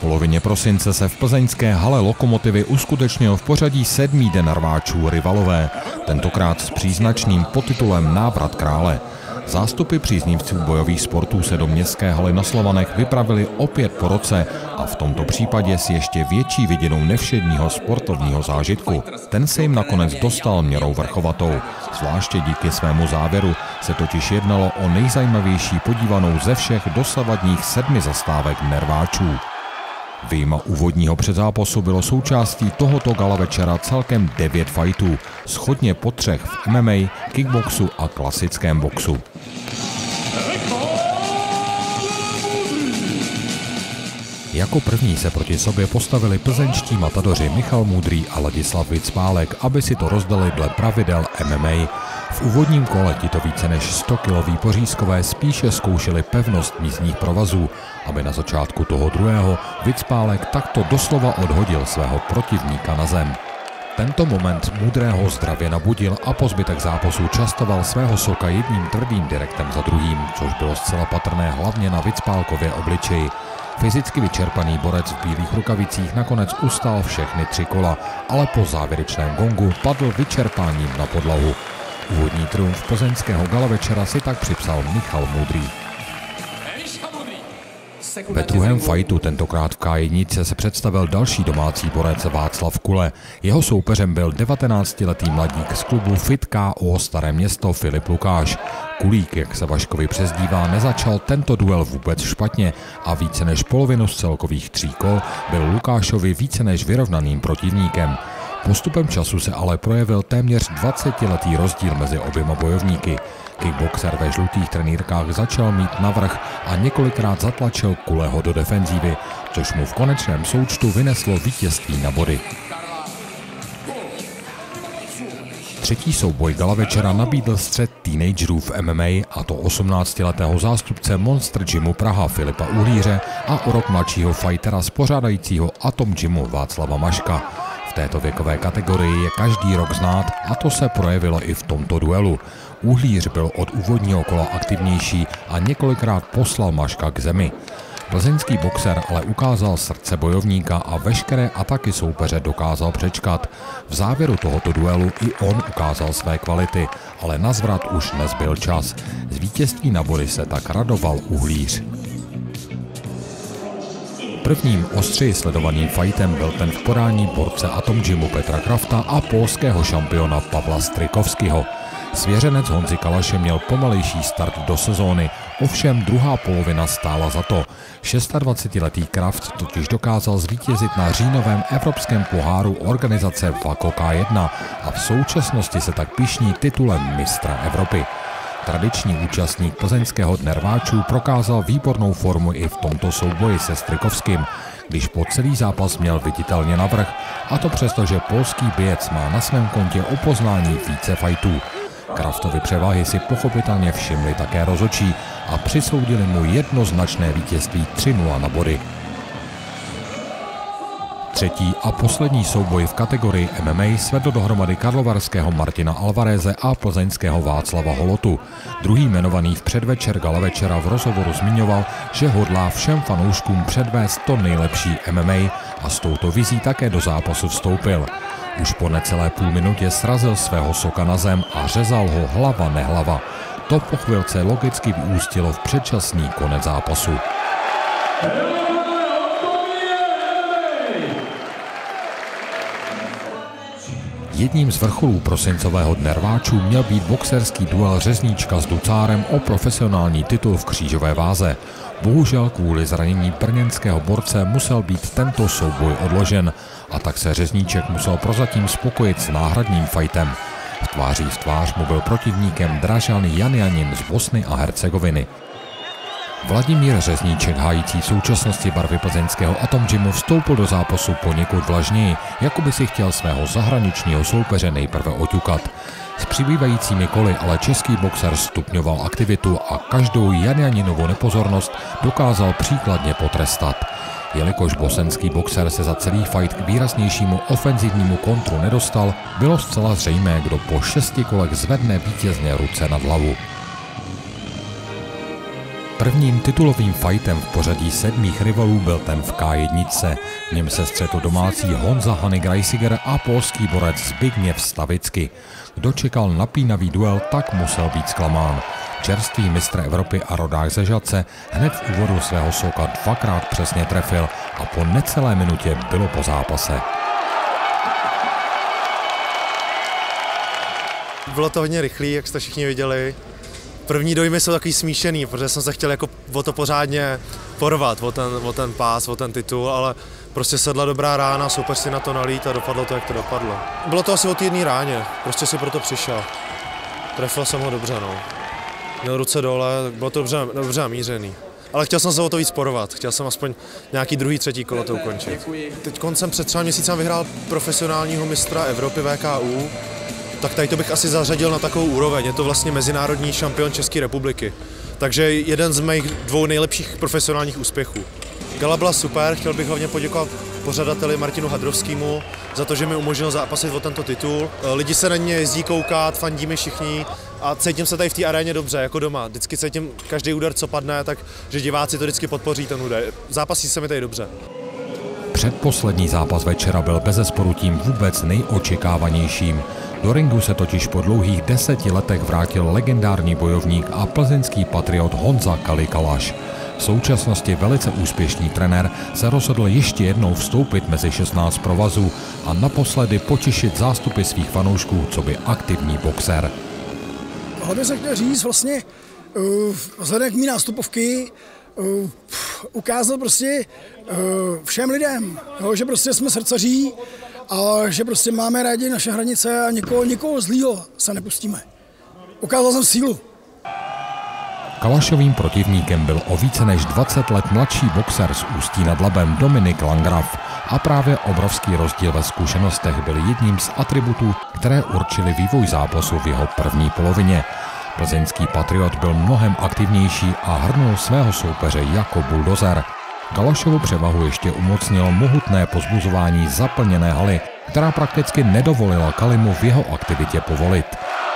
polovině prosince se v plzeňské hale Lokomotivy uskutečnil v pořadí 7. den rváčů Rivalové, tentokrát s příznačným podtitulem Návrat krále. Zástupy příznivců bojových sportů se do městské haly na Slovanech vypravili opět po roce a v tomto případě s ještě větší vidinou nevšedního sportovního zážitku. Ten se jim nakonec dostal měrou vrchovatou. Zvláště díky svému závěru se totiž jednalo o nejzajímavější podívanou ze všech dosavadních 7 zastávek nerváčů. Vyjma úvodního předzápasu bylo součástí tohoto gala večera celkem 9 fightů, shodně po 3 v MMA, kickboxu a klasickém boxu. Jako první se proti sobě postavili plzeňští matadoři Michal Můdrý a Ladislav Vicpálek, aby si to rozdali dle pravidel MMA. V úvodním kole tito více než 100kiloví pořízkové spíše zkoušeli pevnost místních provazů, aby na začátku toho druhého Vicpálek takto doslova odhodil svého protivníka na zem. Tento moment Můdrého zdravě nabudil a po zbytek zápasu častoval svého soka jedním tvrdým direktem za druhým, což bylo zcela patrné hlavně na Vicpálkově obličeji. Fyzicky vyčerpaný borec v bílých rukavicích nakonec ustál všechny 3 kola, ale po závěrečném gongu padl vyčerpáním na podlahu. Úvodní triumf plzeňského gala večera si tak připsal Michal Můdrý. Ve druhém fajtu, tentokrát v K1, se představil další domácí borec Václav Kule. Jeho soupeřem byl 19letý mladík z klubu FIT KO Staré Město Filip Lukáš. Kulík, jak se Vaškovi přezdívá, nezačal tento duel vůbec špatně a více než polovinu z celkových 3 kol byl Lukášovi více než vyrovnaným protivníkem. Postupem času se ale projevil téměř 20letý rozdíl mezi oběma bojovníky. Kickboxer ve žlutých trenýrkách začal mít navrch a několikrát zatlačil Kuleho do defenzívy, což mu v konečném součtu vyneslo vítězství na body. Třetí souboj gala večera nabídl střet teenagerů v MMA, a to 18letého zástupce Monster Gymu Praha Filipa Uhlíře a o rok mladšího fightera z pořádajícího Atom Gymu Václava Maška. V této věkové kategorii je každý rok znát a to se projevilo i v tomto duelu. Uhlíř byl od úvodního kola aktivnější a několikrát poslal Maška k zemi. Plzeňský boxer ale ukázal srdce bojovníka a veškeré ataky soupeře dokázal přečkat. V závěru tohoto duelu i on ukázal své kvality, ale na zvrat už nezbyl čas. Z vítězství na body se tak radoval Uhlíř. Prvním ostřeji sledovaným fightem byl ten v podání borce Atom Gymu Petra Krafta a polského šampiona Pavla Strykovského. Svěřenec Honzy Kalaše měl pomalejší start do sezóny, ovšem druhá polovina stála za to. 26letý Kraft totiž dokázal zvítězit na říjnovém evropském poháru organizace VAKO K1 a v současnosti se tak pyšní titulem mistra Evropy. Tradiční účastník plzeňského dne rváčů prokázal výbornou formu i v tomto souboji se Strykovským, když po celý zápas měl viditelně navrch, a to přesto, že polský bijec má na svém kontě o poznání více fightů. Kraftovy převahy si pochopitelně všimli také rozhodčí a přisoudili mu jednoznačné vítězství 3-0 na body. Třetí a poslední souboj v kategorii MMA svedl dohromady karlovarského Martina Alvareze a plzeňského Václava Holotu. Druhý jmenovaný v předvečer gala večera v rozhovoru zmiňoval, že hodlá všem fanouškům předvést to nejlepší MMA a s touto vizí také do zápasu vstoupil. Už po necelé půl minutě srazil svého soka na zem a řezal ho hlava nehlava. To po chvilce logicky vyústilo v předčasný konec zápasu. Jedním z vrcholů prosincového dne rváčů měl být boxerský duel řezníčka s Ducárem o profesionální titul v křížové váze. Bohužel kvůli zranění brněnského borce musel být tento souboj odložen a tak se řezníček musel prozatím spokojit s náhradním fightem. V tváří v tvář mu byl protivníkem Dražan Janjanin z Bosny a Hercegoviny. Vladimír Řezníček, hájící v současnosti barvy plzeňského Atom Gymu, vstoupil do zápasu poněkud vlažněji, jako by si chtěl svého zahraničního soupeře nejprve oťukat. S přibývajícími koly ale český boxer stupňoval aktivitu a každou Janjaninovu nepozornost dokázal příkladně potrestat. Jelikož bosenský boxer se za celý fight k výraznějšímu ofenzivnímu kontru nedostal, bylo zcela zřejmé, kdo po 6 kolech zvedne vítězně ruce nad hlavu. Prvním titulovým fightem v pořadí 7 rivalů byl ten v K1. V něm se střetl domácí Honza Hanny Greisiger a polský borec Zbigniew Stavicky. Kdo čekal napínavý duel, tak musel být zklamán. Čerstvý mistr Evropy a rodák ze Žatce hned v úvodu svého souka 2krát přesně trefil a po necelé minutě bylo po zápase. Bylo to hodně rychlý, jak jste všichni viděli. První dojmy jsou takový smíšený, protože jsem se chtěl jako o to pořádně porvat, o ten pás, o ten titul, ale prostě sedla dobrá rána, soupeř si na to nalít a dopadlo to, jak to dopadlo. Bylo to asi o té jedné ráně, prostě si proto přišel. Trefil jsem ho dobře, no. Měl ruce dole, bylo to dobře mířený. Ale chtěl jsem se o to víc porovat, chtěl jsem aspoň nějaký druhý, třetí kolo to ukončit. Teď koncem před 3 měsícem vyhrál profesionálního mistra Evropy VKU, tak tady to bych asi zařadil na takovou úroveň. Je to vlastně mezinárodní šampion České republiky. Takže jeden z mých 2 nejlepších profesionálních úspěchů. Gala byla super, chtěl bych hlavně poděkovat pořadateli Martinu Hadrovskému za to, že mi umožnil zápasit o tento titul. Lidi se na mě jezdí koukat, fandí mi všichni a cítím se tady v té aréně dobře, jako doma. Vždycky cítím každý úder, co padne, takže diváci to vždycky podpoří ten úder. Zápasí se mi tady dobře. Předposlední zápas večera byl bezesporu tím vůbec nejočekávanějším. Do ringu se totiž po dlouhých 10 letech vrátil legendární bojovník a plzeňský patriot Honza Kali Kalaš. V současnosti velice úspěšný trenér se rozhodl ještě jednou vstoupit mezi 16 provazů a naposledy potěšit zástupy svých fanoušků coby aktivní boxer. Hlavně jsem chtěl říct vlastně, vzhledem k mý nástupovky, ukázat prostě všem lidem, jo, že prostě jsme srdcaří a že prostě máme rádi naše hranice a nikoho zlýho se nepustíme. Ukázal jsem sílu. Kalašovým protivníkem byl o více než 20 let mladší boxer z Ústí nad Labem Dominik Landgraf a právě obrovský rozdíl ve zkušenostech byl jedním z atributů, které určily vývoj zápasu v jeho první polovině. Plzeňský patriot byl mnohem aktivnější a hrnul svého soupeře jako buldozer. Kalašovu převahu ještě umocnilo mohutné pozbuzování zaplněné haly, která prakticky nedovolila Kalimu v jeho aktivitě povolit.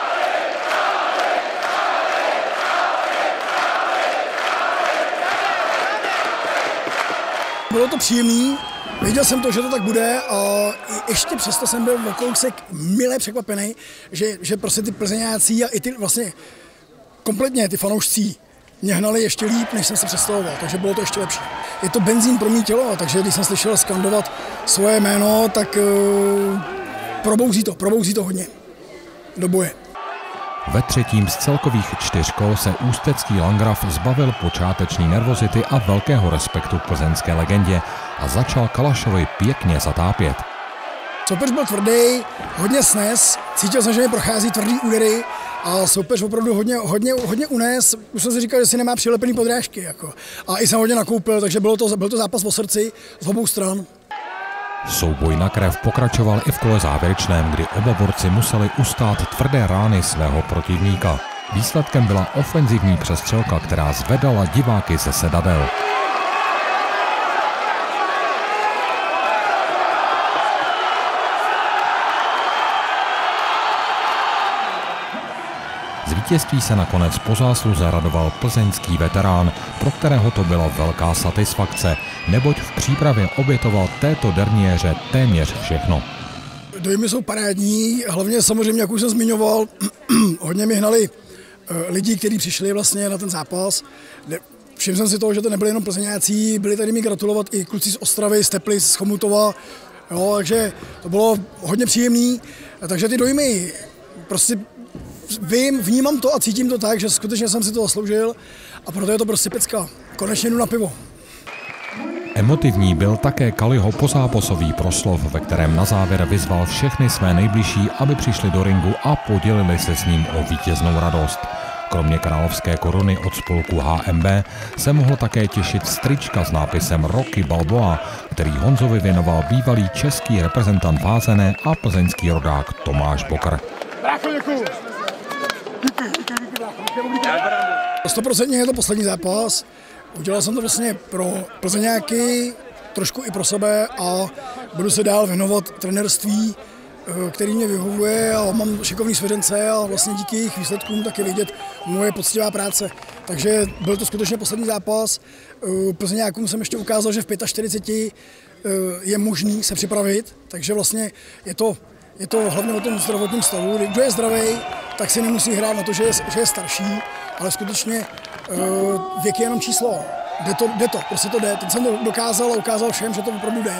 Bylo to příjemný, věděl jsem to, že to tak bude a ještě přesto jsem byl o kousek mile překvapený, že prostě ty plzeňáci a i ty vlastně kompletně ty fanoušci mě hnali ještě líp, než jsem se představoval, takže bylo to ještě lepší. Je to benzín pro mé tělo, takže když jsem slyšel skandovat svoje jméno, tak probouzí to hodně do boje. Ve třetím z celkových 4 kol se ústecký Landgraf zbavil počáteční nervozity a velkého respektu k plzeňské legendě a začal Kalašovi pěkně zatápět. Soupeř byl tvrdý, hodně snes, cítil jsem, že mi prochází tvrdý údery a soupeř opravdu hodně unes. Už jsem si říkal, že si nemá přilepený podrážky. Jako. A i jsem hodně nakoupil, takže byl to zápas o srdci z obou stran. Souboj na krev pokračoval i v kole závěrečném, kdy oba borci museli ustát tvrdé rány svého protivníka. Výsledkem byla ofenzivní přestřelka, která zvedala diváky ze sedadel. Z vítězství se nakonec po zásluze radoval plzeňský veterán, pro kterého to byla velká satisfakce, neboť v přípravě obětoval této derniéře téměř všechno. Dojmy jsou parádní, hlavně samozřejmě, jak už jsem zmiňoval, hodně mi hnali lidi, kteří přišli vlastně na ten zápas. Všiml jsem si toho, že to nebyli jenom plzeňáci, byli tady mi gratulovat i kluci z Ostravy, z Teplic, z Chomutova, jo, takže to bylo hodně příjemný. Takže ty dojmy prostě vnímám to a cítím to tak, že skutečně jsem si to zasloužil a proto je to prostě pecka. Konečně jdu na pivo. Emotivní byl také Kaliho pozápasový proslov, ve kterém na závěr vyzval všechny své nejbližší, aby přišli do ringu a podělili se s ním o vítěznou radost. Kromě královské koruny od spolku HMB se mohl také těšit strička s nápisem Rocky Balboa, který Honzovi věnoval bývalý český reprezentant vázené a plzeňský rodák Tomáš Bokr. 100% je to poslední zápas. Udělal jsem to vlastně pro plzeňáky, trošku i pro sebe a budu se dál věnovat trenérství, který mě vyhovuje a mám šikovný svěřence a vlastně díky jejich výsledkům taky vidět moje poctivá práce. takže byl to skutečně poslední zápas. Plzeňákům jsem ještě ukázal, že v 45 je možný se připravit, takže vlastně je to hlavně o tom zdravotním stavu. Kdo je zdravý, tak si nemusí hrát na to, že je starší, ale skutečně věk je jenom číslo. Jde to, prostě to jde. Teď jsem to dokázal a ukázal všem, že to opravdu jde.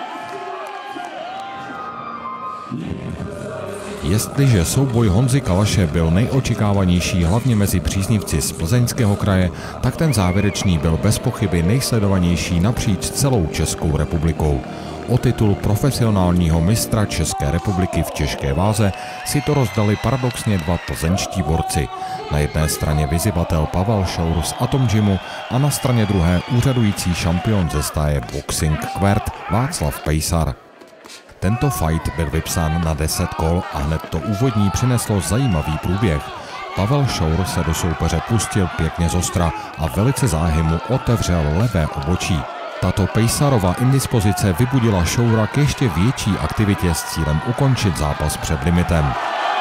Jestliže souboj Honzy Kalaše byl nejočekávanější hlavně mezi příznivci z Plzeňského kraje, tak ten závěrečný byl bez pochyby nejsledovanější napříč celou Českou republikou. O titul profesionálního mistra České republiky v těžké váze si to rozdali paradoxně dva plzeňští borci. Na jedné straně vyzývatel Pavel Šour z Atom Gymu a na straně druhé úřadující šampion ze stáje Boxing Quert Václav Pejsar. Tento fight byl vypsán na 10 kol a hned to úvodní přineslo zajímavý průběh. Pavel Šour se do soupeře pustil pěkně zostra a velice záhy mu otevřel levé obočí. Tato Pejsarova indispozice vybudila Šoura k ještě větší aktivitě s cílem ukončit zápas před limitem.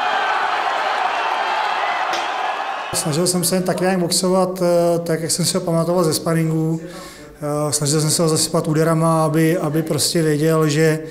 Snažil jsem se jen tak nějak boxovat, tak jak jsem si ho pamatoval ze sparingu. Snažil jsem se ho zasypat úderama, aby prostě věděl, že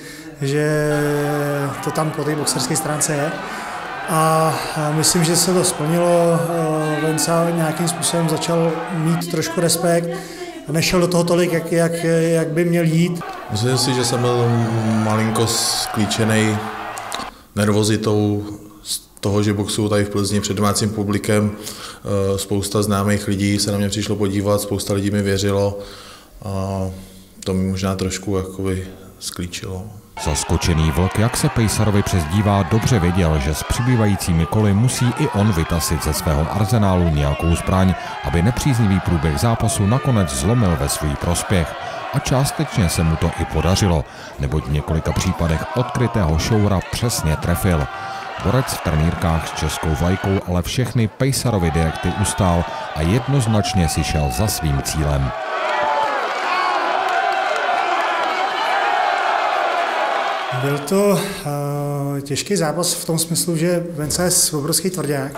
to tam po té boxerské stránce je. A myslím, že se to splnilo. Venca nějakým způsobem začal mít trošku respekt. Nešel do toho tolik, jak by měl jít. Myslím si, že jsem byl malinko sklíčený nervozitou z toho, že boxuju tady v Plzni před domácím publikem. Spousta známých lidí se na mě přišlo podívat, spousta lidí mi věřilo a to mi možná trošku jakoby sklíčilo. Zaskočený vlk, jak se Pejsarovi přezdívá, dobře věděl, že s přibývajícími koly musí i on vytasit ze svého arzenálu nějakou zbraň, aby nepříznivý průběh zápasu nakonec zlomil ve svůj prospěch. A částečně se mu to i podařilo, neboť v několika případech odkrytého Šoura přesně trefil. Borec v trenýrkách s českou vlajkou ale všechny Pejsarovy direkty ustál a jednoznačně si šel za svým cílem. Byl to těžký zápas v tom smyslu, že Venca je obrovský tvrdák.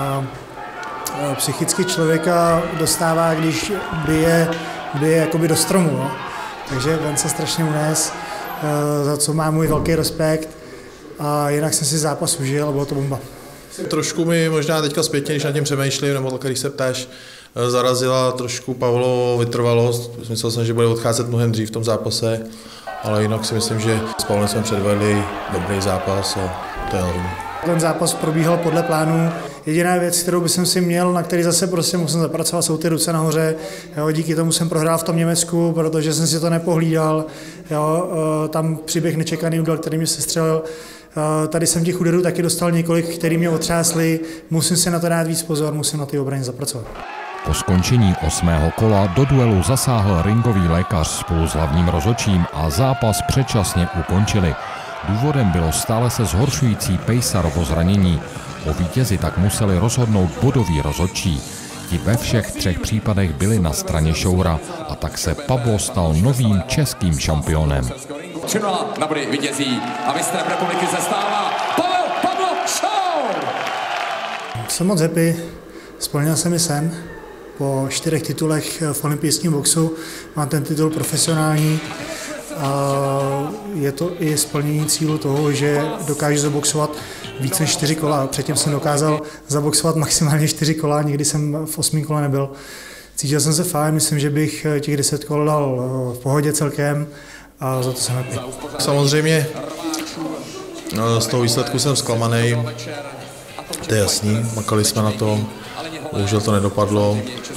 Psychicky člověka dostává, když bije jakoby do stromu. No. Takže Venca strašně unes, za co má můj velký respekt. A jinak jsem si zápas užil a bylo to bomba. Trošku mi možná teďka zpětně, když nad tím přemýšlím, nebo když se ptáš, zarazila trošku Pavlovo vytrvalost. Myslel jsem, že bude odcházet mnohem dřív v tom zápase, ale jinak si myslím, že s Pavlem jsme předvedli dobrý zápas a to je hlavní. Ten zápas probíhal podle plánu. Jediná věc, kterou bych si měl, na který zase prostě musím zapracovat, jsou ty ruce nahoře. Jo, díky tomu jsem prohrál v tom Německu, protože jsem si to nepohlídal. Jo, tam příběh nečekaný údel, který mě sestřelil. Tady jsem těch úderů taky dostal několik, který mě otřásli. Musím si na to dát víc pozor, musím na ty obraně zapracovat. Po skončení 8. kola do duelu zasáhl ringový lékař spolu s hlavním rozhodčím a zápas předčasně ukončili. Důvodem bylo stále se zhoršující Pejsarovo zranění. O vítězi tak museli rozhodnout bodoví rozhodčí. Ti ve všech 3 případech byli na straně Šoura a tak se Pablo stal novým českým šampionem. 3-0 na body vítězí a mistrem republiky se stává Pablo Šour! Jsem moc happy, splnil se mi sen. Po 4 titulech v olympijském boxu mám ten titul profesionální. A je to i splnění cílu toho, že dokážu zaboxovat více než 4 kola. Předtím jsem dokázal zaboxovat maximálně 4 kola, nikdy jsem v 8. kole nebyl. Cítil jsem se fajn, myslím, že bych těch 10 kol dal v pohodě celkem a za to jsem happy. Samozřejmě z toho výsledku jsem zklamaný, to je jasný, makali jsme na tom, bohužel to nedopadlo.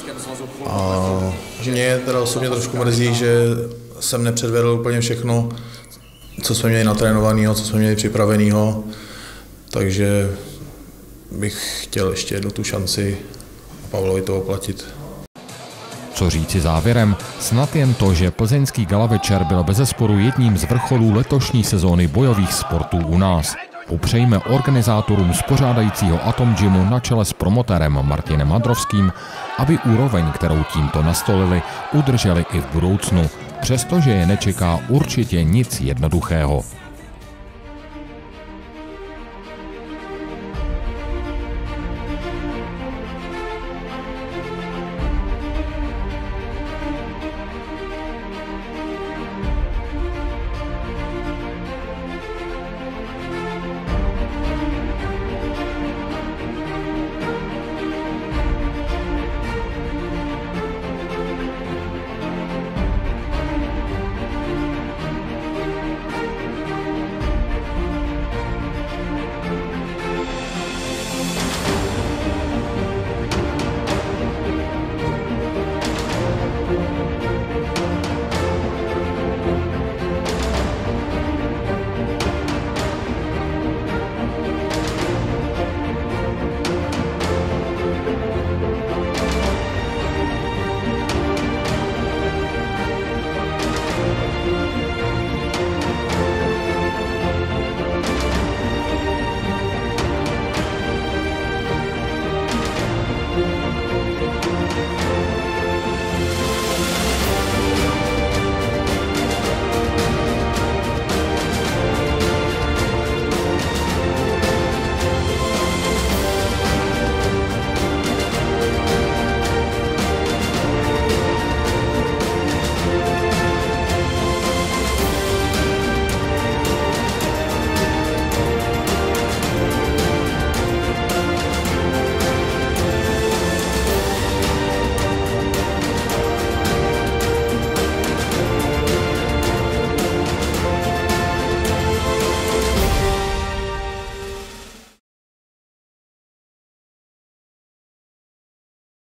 A mě teda osobně trošku mrzí, že jsem nepředvedl úplně všechno, co jsme měli natrénovaného, co jsme měli připraveného, takže bych chtěl ještě jednu tu šanci Pavlovi to oplatit. Co říci závěrem? Snad jen to, že plzeňský gala večer byl bezesporu jedním z vrcholů letošní sezóny bojových sportů u nás. Upřejme organizátorům spořádajícího Atom Gymu na čele s promotérem Martinem Hadrovským, aby úroveň, kterou tímto nastolili, udrželi i v budoucnu, přestože je nečeká určitě nic jednoduchého.